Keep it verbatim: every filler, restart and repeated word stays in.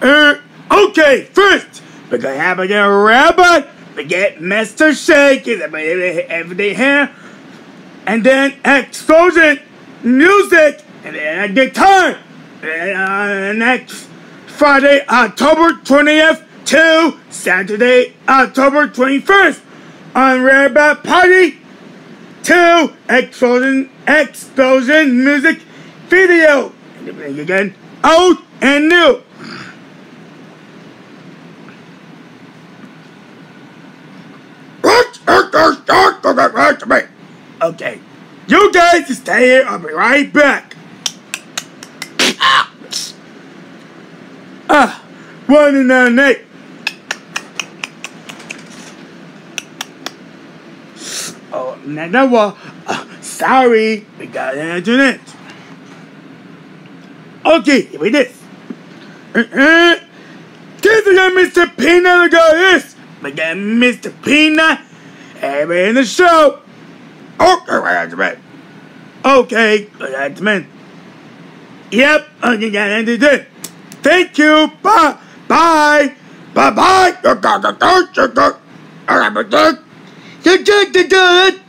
Uh, okay, first, we're gonna have a little robot. We get Mister Shake, everything here. And then explosion, music, and then a guitar. And, uh, next Friday, October twentieth to Saturday, October twenty-first on Robot Party two Explosion, Explosion music video. And again, old and new. Okay, you guys stay here. I'll be right back. Ah, one and nine eight. Oh, no, no, uh, sorry, we got an internet. Okay, here we this. Uh-uh. This is Mister Peanut. We got this. We got Mister Peanut. Everybody in the show. Okay, that's right. Okay, that's man. Yep, okay, got it. Thank you. Bye. Bye. Bye. Bye. You're good. You're good. You're good.